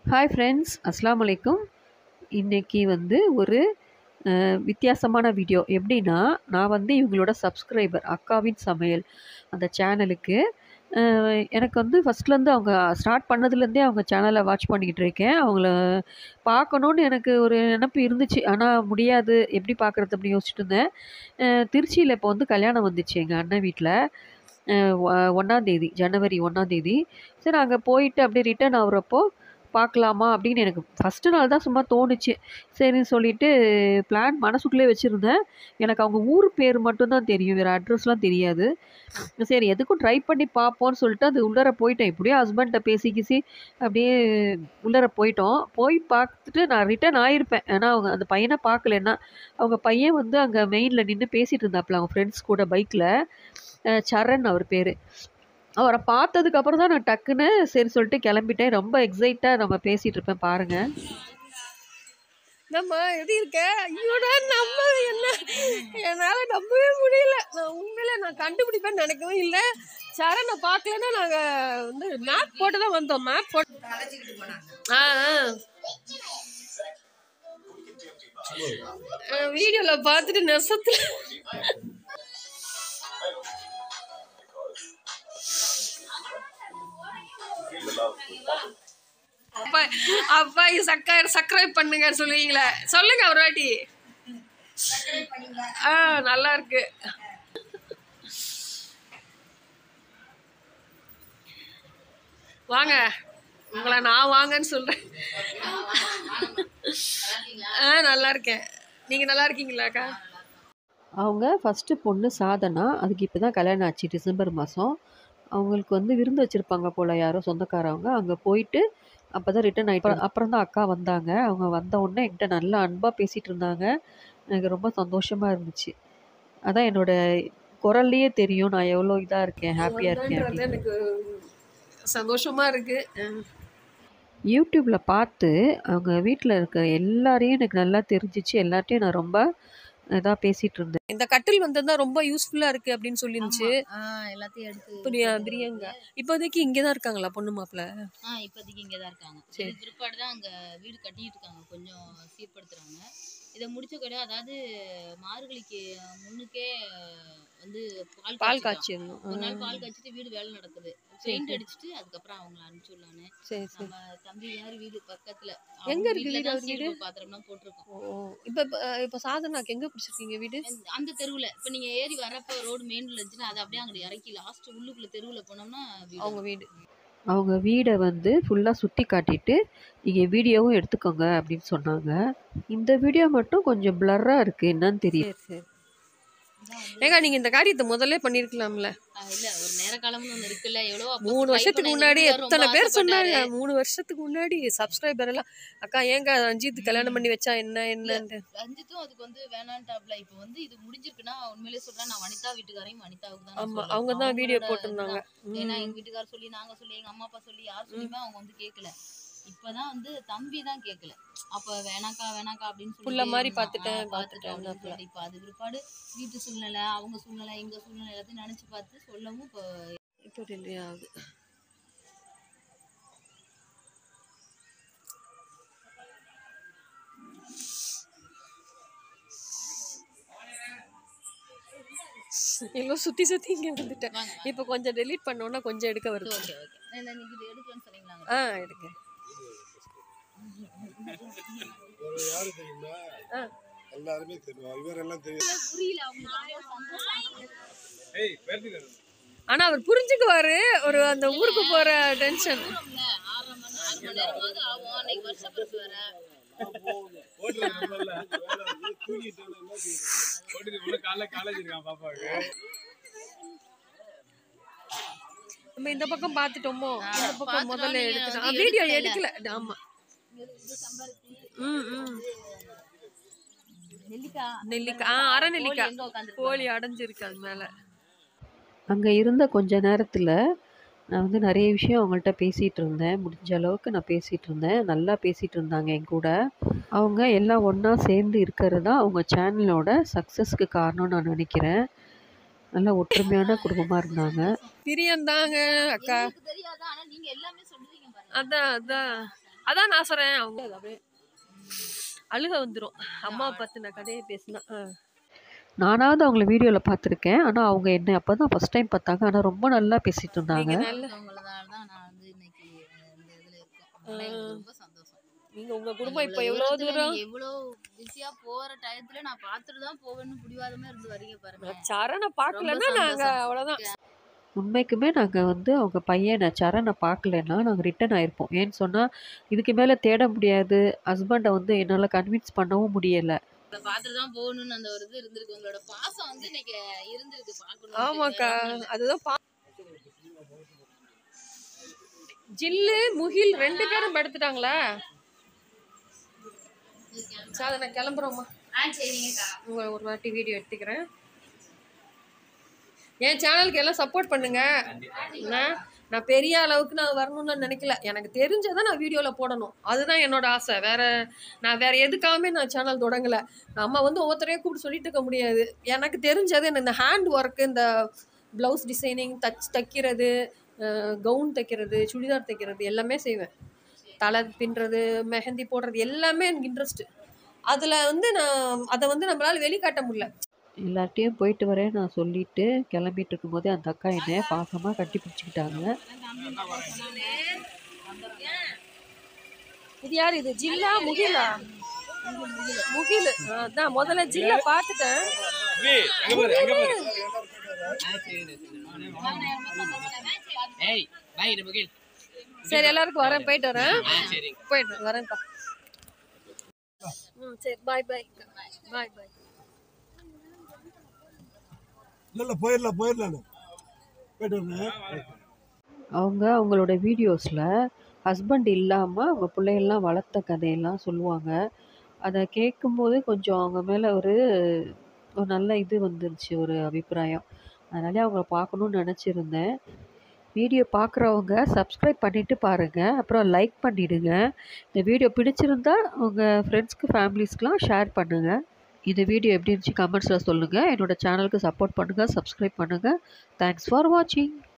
Hi friends, அஸ்ஸலாமு அலைக்கும். இன்றைக்கி ஒரு வித்தியாசமான வீடியோ. எப்படின்னா, நான் இவங்களோட சப்ஸ்கிரைபர் அக்காவின் சமையல் அந்த சேனலுக்கு. எனக்கு ஃபஸ்ட்லேருந்து அவங்க ஸ்டார்ட் பண்ணதுலேருந்தே அவங்க சேனலை வாட்ச் பண்ணிக்கிட்டு இருக்கேன். அவங்கள பார்க்கணுன்னு எனக்கு ஒரு நினப்பு இருந்துச்சு. ஆனால் முடியாது, எப்படி பார்க்குறது அப்படின்னு யோசிச்சுட்டு இருந்தேன். திருச்சியில் இப்போ கல்யாணம் வந்துச்சு எங்கள் அண்ணன் வீட்டில். 1ஆம் தேதி, ஜனவரி 1ஆம் தேதி. சரி, அங்கே போயிட்டு அப்படியே ரிட்டர்ன் ஆகுறப்போ பார்க்கலாமா அப்படின்னு எனக்கு ஃபஸ்ட்டு நாள் தான் சும்மா தோணுச்சு. சரின்னு சொல்லிட்டு பிளான் மனசுக்குள்ளே வச்சுருந்தேன். எனக்கு அவங்க ஊர் பேர் மட்டும்தான் தெரியும், வேறு அட்ரஸ்லாம் தெரியாது. சரி, எதுக்கும் ட்ரை பண்ணி பார்ப்போன்னு சொல்லிட்டு அது உள்ளார போயிட்டேன். எப்படியோ ஹஸ்பண்ட்டை பேசி கீசி அப்படியே உள்ளார போயிட்டோம். போய் பார்த்துட்டு நான் ரிட்டர்ன் ஆகிருப்பேன். ஏன்னா அவங்க அந்த பையனை பார்க்கலன்னா. அவங்க பையன் அங்கே மெயினில் நின்று பேசிகிட்டு இருந்தாப்புல அவங்க ஃப்ரெண்ட்ஸ் கூட பைக்கில். சரண் அவர் பேர். அவரை பார்த்ததுக்கப்புறம் தான் நான் டக்குன்னு சரி சொல்லிட்டு கிளம்பிட்டேன். ரொம்ப எக்ஸைட்டாக நம்ம பேசிகிட்டு இருப்பேன் பாருங்கள். நம்ம எப்படி இருக்க? ஐயோடா, நம்ம என்ன என்னால் நம்பவே முடியல. நான் உண்மையில நான் கண்டுபிடிப்பேன்னு நினைக்கவும் இல்லை. சரணை பார்க்கலன்னா நாங்கள் மேப் போட்டு தான் வந்தோம். மேப் போட்டு வீடியோவில் பார்த்துட்டு நெசத்தில் அப்பா சப்ஸ்கிரைப் பண்ணுங்க சொல்லுவீங்களா? சொல்லுங்க ஒரு வாட்டி. நல்லா இருக்கு. வாங்க, உங்களை நான் வாங்கன்னு சொல்றேன். நல்லா இருக்கேன். நீங்க நல்லா இருக்கீங்களாக்கா? அவங்க ஃபஸ்ட்டு பொண்ணு சாதனா, அதுக்கு இப்போ தான் கல்யாணம் ஆச்சு டிசம்பர் மாதம். அவங்களுக்கு விருந்து வச்சுருப்பாங்க போல் யாரோ சொந்தக்காரவங்க. அங்கே போயிட்டு அப்போ தான் ரிட்டர்ன் ஆகிட்டு அப்புறம் தான் அக்கா வந்தாங்க. அவங்க வந்த உடனே என்கிட்ட நல்லா அன்பாக பேசிகிட்டு இருந்தாங்க. எனக்கு ரொம்ப சந்தோஷமாக இருந்துச்சு. அதான் என்னோடய குரல்லையே தெரியும் நான் எவ்வளோ இதாக இருக்கேன், ஹாப்பியாக இருக்கேன். எனக்கு சந்தோஷமாக இருக்குது. யூடியூப்பில் பார்த்து அவங்க வீட்டில் இருக்க எல்லாரையும் எனக்கு நல்லா தெரிஞ்சிச்சு. எல்லார்ட்டையும் நான் ரொம்ப இதாக பேசிகிட்டு இருந்தேன். இந்த கட்டில் வந்ததுதான் ரொம்ப யூஸ்ஃபுல்லாக இருக்குது அப்படின்னு சொல்லிருந்துச்சு. எல்லாத்தையும் எடுத்து பிரியாங்க இப்போதைக்கு இங்கே தான் இருக்காங்களா பொண்ணு மாப்பிள்ள? இப்போதைக்கு இங்கே தான் இருக்காங்க. சரி, பிற்பாடு தான் அங்கே வீடு கட்டிட்டு இருக்காங்க, கொஞ்சம் சீர்படுத்துறாங்க. இதை முடிச்ச கிடையாது, அதாவது மார்கழிக்கு முன்னுக்கே பால் காய்ச்சிடணும். ஒரு நாள் பால் காய்ச்சிட்டு வீடு வேலை நடக்குது. பெயிண்ட் அடிச்சுட்டு அதுக்கப்புறம் அவங்கள அனுப்பிச்சுடலான்னு. நம்ம தம்பி யார் வீடு பக்கத்துல எங்க இருக்கு வீடு? பாத்திரம்லாம் போட்டிருக்கோம். இப்போ சாதனாக்கு எங்க பிடிச்சிருக்கீங்க வீடு? அந்த தெருவுல. இப்போ நீங்க ஏறி வரப்ப ரோடு மெயின்ல இருந்துச்சுன்னா அது அப்படியே அங்கே இறக்கி லாஸ்ட் உள்ளுக்குள்ள தெருவுல போனோம்னா அவங்க வீடு. அவங்க வீடை ஃபுல்லாக சுற்றி காட்டிட்டு நீங்கள் வீடியோவும் எடுத்துக்கோங்க அப்படின்னு சொன்னாங்க. இந்த வீடியோ மட்டும் கொஞ்சம் பிளர்ராக இருக்குது, என்னன்னு தெரியும். சரி, ஏங்க நீங்கள் இந்த காரியத்தை முதல்ல பண்ணியிருக்கலாம்ல? இல்லை, ஒரு நேர காலம்னு ஒன்று இருக்குல்ல. எவ்வளோ 3 வருஷத்துக்கு முன்னாடி எத்தனை பேர் சொன்னாங்க. 3 வருஷத்துக்கு முன்னாடி சப்ஸ்கிரைபர் எல்லாம் அக்கா ஏங்க ரஞ்சித் கல்யாணம் பண்ணி வச்சா என்னன்னு. ரஞ்சித்தும் அதுக்கு வேணான்ட்டாப்ல. இப்போ இது முடிஞ்சிருக்குன்னா உண்மையிலே சொல்றேன், நான் வனிதா வீட்டுக்காரையும் வனிதாவுக்கு தான். ஆமா, அவங்க தான் வீடியோ போட்டிருந்தாங்க. ஏன்னா எங்க வீட்டுக்காரர் சொல்லி, நாங்க சொல்லி, எங்க அம்மா அப்பா சொல்லி, யார் சொல்லியுமே அவங்க கேட்கல. இப்பதான் தம்பி தான் கேட்கல. அப்ப வேணாக்கா அப்படின்னு சொல்லி மாதிரி பார்த்துட்டேன். இப்ப அது பிற்பாடு வீட்டு சூழ்நிலை, அவங்க சூழ்நிலை, எங்க சூழ்நிலை எல்லாத்தையும் நினைச்சு பார்த்து சொல்லவும் இப்போ டிலே ஆகுது. எல்லாம் சுத்தி இங்க வந்துட்டேன். இப்போ கொஞ்சம் டெலீட் பண்ணோம்னா கொஞ்சம் எடுக்க வருது. ஓகே எடுக்கலாம்னு சொன்னீங்களா? எடுக்க யாரு தெரியுமா? எல்லாருமே தெரியும், இவரெல்லாம் தெரியும். புரியல ஆனா அவர் புரிஞ்சுக்குவாரு. ஒரு அந்த ஊருக்கு போற டென்ஷன். 6 மணி நேரமாவது ஆகும். அன்னைக்கு வருஷப்பிறப்பு வேற. நம்ம இந்த பக்கம் பாத்துட்டோமோ, இந்த பக்கம் முதல்ல எடுத்துட்டோம். வீடியோ எடுக்கல. ஆமா, நெல்லிக்காய், அரை நெல்லிக்காய் கோழி அடைஞ்சிருக்கு அது மேல. அங்கே இருந்த கொஞ்ச நேரத்தில் நான் நிறைய விஷயம் அவங்கள்ட்ட பேசிகிட்டு இருந்தேன். முடிஞ்ச அளவுக்கு நான் பேசிகிட்டு இருந்தேன். நல்லா பேசிகிட்டு இருந்தாங்க என் கூட. அவங்க எல்லாம் ஒன்றா சேர்ந்து இருக்கிறது தான் அவங்க சேனலோட சக்ஸஸ்க்கு காரணம்னு நான் நினைக்கிறேன். நல்ல ஒற்றுமையான குடும்பமாக இருந்தாங்க. பிரியந்தாங்க அக்கா. தெரியாதா? ஆனா நீங்க எல்லாமே சொல்றீங்க பாருங்க. அதான் அதான் நான் சொல்றேன், அவங்க அப்படியே அழுக வந்துடும் அம்மா பார்த்து நான் கதையை பேசினா. நானாவது அவங்கள வீடியோவில் பார்த்துருக்கேன். ஆனால் அவங்க என்ன அப்போ தான் ஃபஸ்ட் டைம் பார்த்தாங்க. ஆனால் ரொம்ப நல்லா பேசிகிட்டு இருந்தாங்க. நீங்கள் நல்ல அவங்களதால தான் நான் வந்து இன்னைக்கு இந்த இதில் இருக்கேன். அதனால எனக்கு ரொம்ப சந்தோஷம். நீங்கள் உங்கள் குடும்பம் இப்போ எவ்வளோ தூரம் எவ்வளோ பிஸியாக போகிற டயத்தில் நான் பார்த்துட்டு தான் போவேன்னு பிடிவாதமே இருந்து வரீங்க பாருங்க. சரணை பார்க்கலன்னா நாங்கள் அவ்வளோதான். உண்மைக்குமே நாங்கள் வந்து அவங்க பையனை சரணை பார்க்கலன்னா நாங்கள் ரிட்டன் ஆயிருப்போம். ஏன்னு சொன்னால் இதுக்கு மேலே தேட முடியாது. ஹஸ்பண்டை வந்து என்னால் கன்வின்ஸ் பண்ணவும் முடியலை. அதை பார்த்துட்டு தான் போகணும்னு அந்த ஒரு இது இருந்திருக்கு. உங்களோட பாசம் வந்து இன்னைக்கு இருந்திருக்கு பார்க்கணும். ஆமாக்கா, அதுதான் ஜில்லு முகில் 2 பேரும் படுத்துட்டாங்களா? சார் நான் கிளம்புறோம்மா. உங்களை ஒரு வாட்டி வீடியோ எடுத்துக்கிறேன். என் சேனலுக்கு எல்லாம் சப்போர்ட் பண்ணுங்க. நான் பெரிய அளவுக்கு நான் வரணும்னு நினைக்கல. எனக்கு தெரிஞ்சதை நான் வீடியோவில் போடணும், அதுதான் என்னோட ஆசை. நான் வேற எதுக்காகவே நான் சேனல் தொடங்கலை. நம்ம வந்து ஒவ்வொருத்தரையும் கூப்பிட்டு சொல்லிட்டு இருக்க முடியாது. எனக்கு தெரிஞ்சது இந்த ஹேண்ட் ஒர்க்கு, இந்த ப்ளவுஸ் டிசைனிங், தைக்கிறது, கவுன் தைக்கிறது, சுடிதார் தைக்கிறது எல்லாமே செய்வேன். தலை பின்னுறது, மெஹந்தி போடுறது எல்லாமே எனக்கு இன்ட்ரெஸ்ட்டு. அதில் வந்து அதை வந்து நம்மளால் வெளிக்காட்ட முடியல. எல்லார்ட்டையும் போயிட்டு வரேன் நான் சொல்லிட்டு கிளம்பிட்டு இருக்கும்போதே அந்த அக்கா என்னை பாசமாக கட்டி பிடிச்சிக்கிட்டாங்க. இது யார்? இது ஜில்லா முகிலா? முகில். அதான் முதல்ல ஜில்லா பார்த்துட்டேன். சரி எல்லாருக்கும் வரேன், போயிட்டு வரேன். போயிட்டு வரேன்ப்பா. சரி பாய் பாய் பாய் பாய். அவங்க அவங்களோட வீடியோஸில் ஹஸ்பண்ட் இல்லாமல் அவங்க பிள்ளைகள்லாம் வளர்த்த கதையெல்லாம் சொல்லுவாங்க. அதை கேட்கும்போது கொஞ்சம் அவங்க மேலே ஒரு நல்ல இது வந்துருச்சு, ஒரு அபிப்பிராயம். அதனாலே அவங்கள பார்க்கணுன்னு நினச்சிருந்தேன். வீடியோ பார்க்குறவங்க சப்ஸ்கிரைப் பண்ணிவிட்டு பாருங்கள், அப்புறம் லைக் பண்ணிவிடுங்க. இந்த வீடியோ பிடிச்சிருந்தா உங்கள் ஃப்ரெண்ட்ஸ்க்கு ஃபேமிலிஸ்க்கெலாம் ஷேர் பண்ணுங்கள். இந்த வீடியோ எப்படி இருந்துச்சு கமெண்ட்ஸில் சொல்லுங்கள். என்னோடய சேனலுக்கு சப்போர்ட் பண்ணுங்கள், சப்ஸ்கிரைப் பண்ணுங்கள். தேங்க்ஸ் ஃபார் வாட்சிங்.